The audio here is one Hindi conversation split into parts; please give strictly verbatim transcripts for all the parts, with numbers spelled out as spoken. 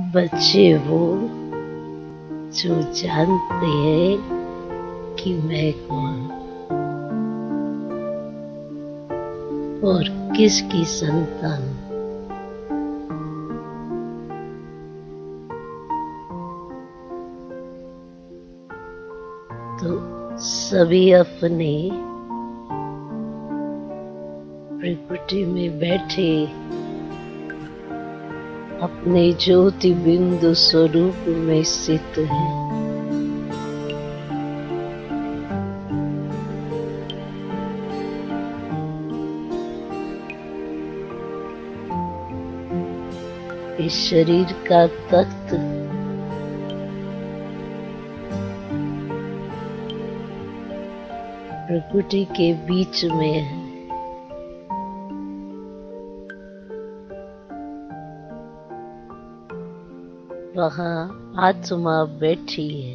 बच्चे वो जो जानते हैं कि मैं कौन और किसकी संतान। तो सभी अपने प्रकृति में बैठे अपने ज्योति बिंदु स्वरूप में स्थित है। इस शरीर का तख्त प्रकृति के बीच में है। वहाँ आत्मा बैठी है।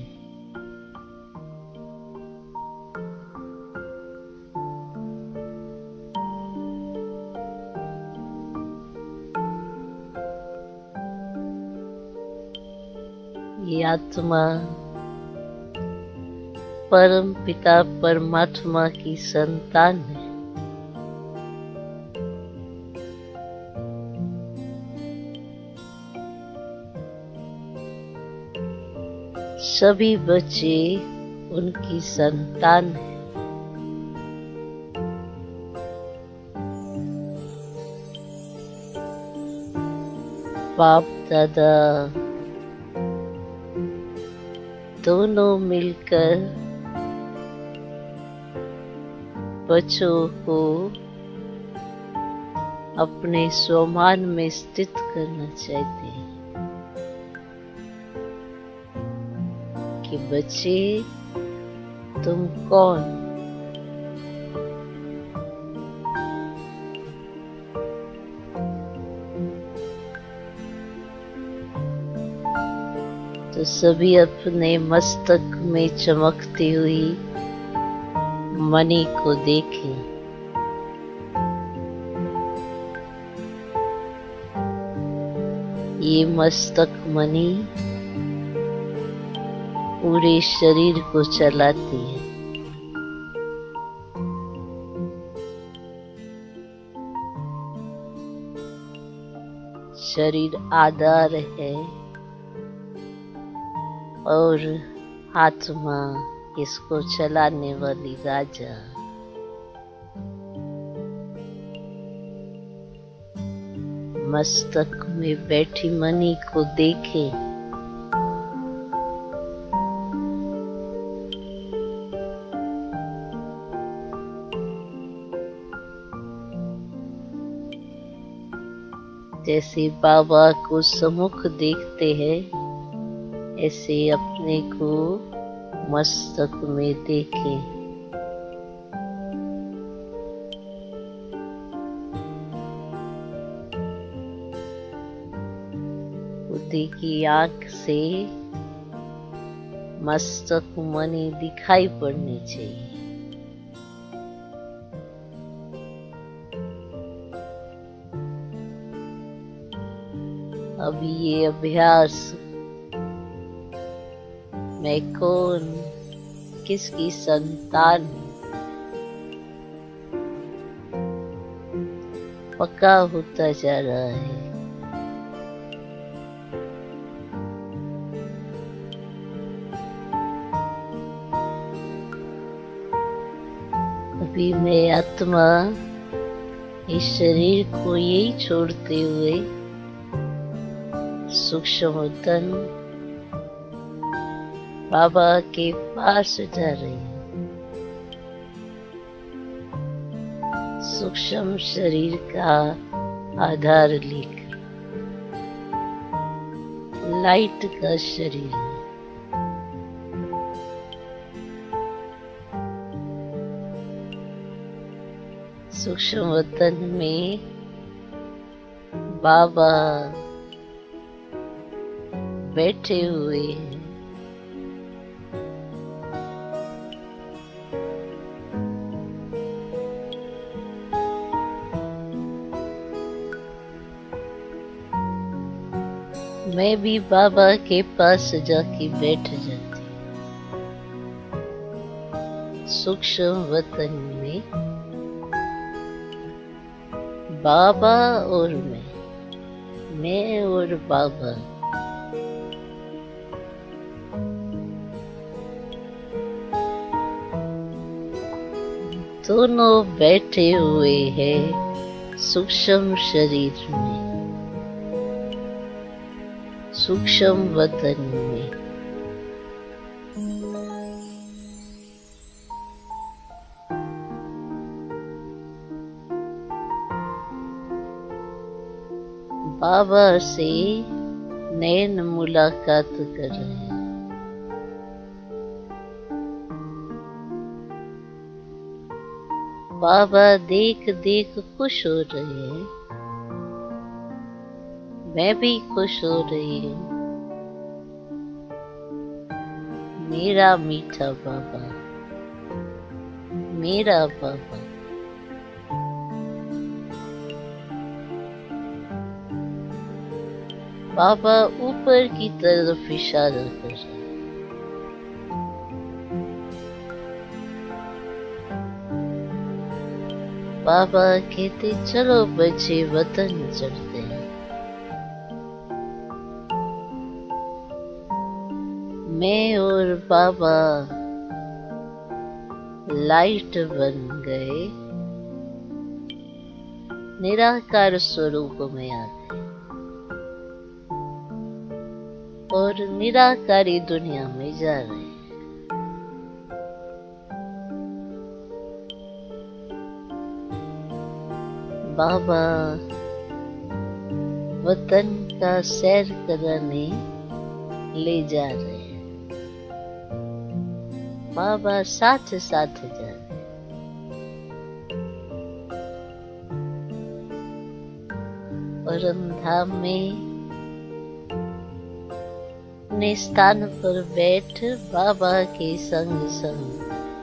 ये आत्मा परम पिता परमात्मा की संतान है। सभी बच्चे उनकी संतान है। बाप दादा दोनों मिलकर बच्चों को अपने स्वमान में स्थित करना चाहते हैं कि बच्चे तुम कौन। तो सभी अपने मस्तक में चमकती हुई मणि को देखें। ये मस्तक मणि पूरे शरीर को चलाती है। शरीर आधार है और आत्मा इसको चलाने वाली राजा। मस्तक में बैठी मणि को देखे। जैसे बाबा को सम्मुख देखते हैं, ऐसे अपने को मस्तक में देखें। बुद्धि की आंख से मस्तक मणि दिखाई पड़नी चाहिए। अब ये अभ्यास मैं कौन, किसकी संतान पक्का होता जा रहा है। अभी मैं आत्मा इस शरीर को यही छोड़ते हुए सूक्ष्म तन बाबा के पास जा रही हूँ। सूक्ष्म शरीर का आधार लेकर लाइट का शरीर है। सूक्ष्म तन में बाबा बैठे हुए हैं। मैं भी बाबा के पास जाके बैठ जाती, सूक्ष्म वतन में बाबा और मैं, मैं और बाबा। दोनों बैठे हुए हैं सूक्ष्म शरीर में, सूक्ष्म वतन में। बाबा से नैन मुलाकात कर रहे हैं। बाबा देख देख खुश हो रहे हैं, मैं भी खुश हो रही हूँ। मेरा मीठा बाबा, मेरा बाबा। बाबा ऊपर की तरफ इशारा कर रहे हैं। बाबा कहते चलो बच्चे वतन चलते हैं। मैं और बाबा लाइट बन गए, निराकार स्वरूप में आ गए और निराकारी दुनिया में जा रहे हैं। बाबा वतन का सैर कराने ले जा रहे हैं। बाबा साथ साथ जा रहे हैं। परम धाम में अपने स्थान पर बैठ बाबा के संग संग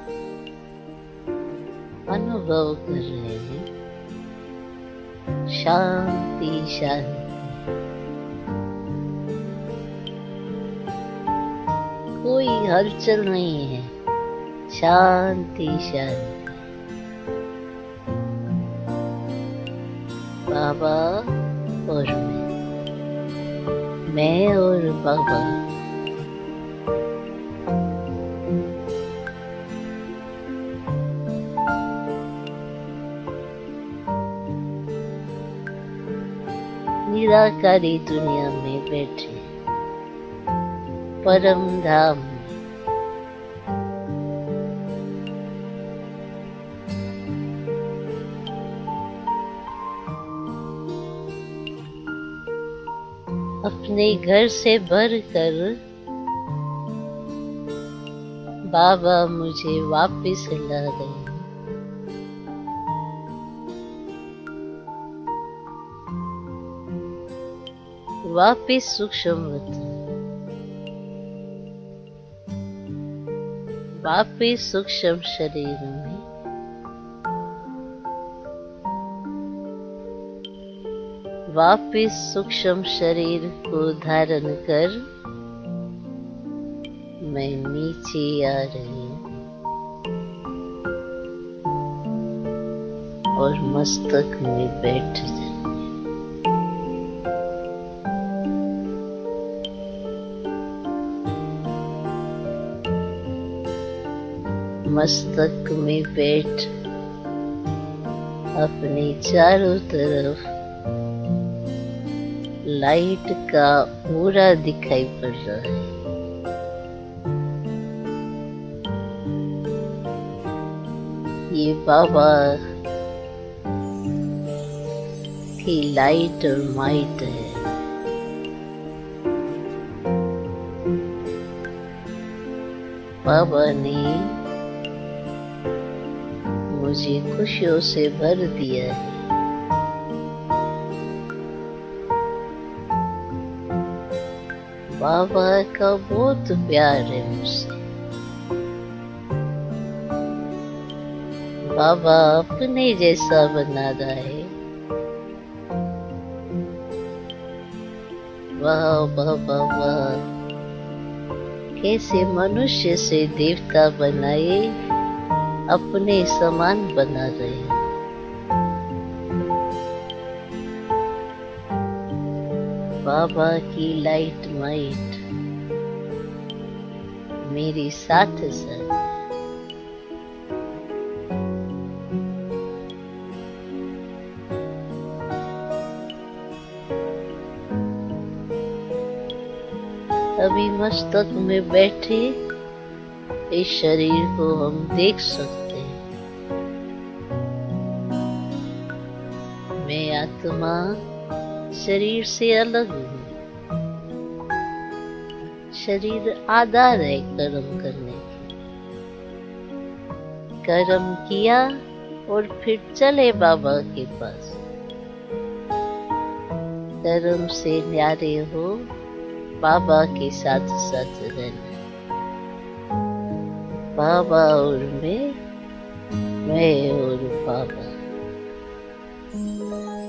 अनुभव कर रहे हैं शांति शांति। कोई हलचल नहीं है, शांति शांति। बाबा और मैं, मैं और बाबा। निराकारी दुनिया में बैठे परम धाम में। अपने घर से भर कर बाबा मुझे वापस ला रहे हैं। वापिस सूक्ष्म वतन, वापिस सूक्ष्म शरीर में। वापिस सूक्ष्म शरीर को धारण कर मैं नीचे आ रही हूँ और मस्तक में बैठ जाए। मस्तक में बैठ अपने चारों तरफ लाइट का पूरा दिखाई पड़ रहा है। ये बाबा की लाइट और माइट है। बाबा ने मुझे खुशियों से भर दिया है। बाबा का बहुत प्यार है मुझसे। बाबा अपने जैसा बना रहा है। वाह वाह वाह वाह, कैसे मनुष्य से देवता बनाए अपने समान बना रहे। बाबा की लाइट माइट मेरे साथ साथ अभी मस्तक में बैठे इस शरीर को हम देख सकते हैं। मैं आत्मा शरीर से अलग हूँ। शरीर आधार है कर्म करने की। कर्म किया और फिर चले बाबा के पास। कर्म से न्यारे हो बाबा के साथ साथ रहना। बाबा और मैं, मैं और बाबा।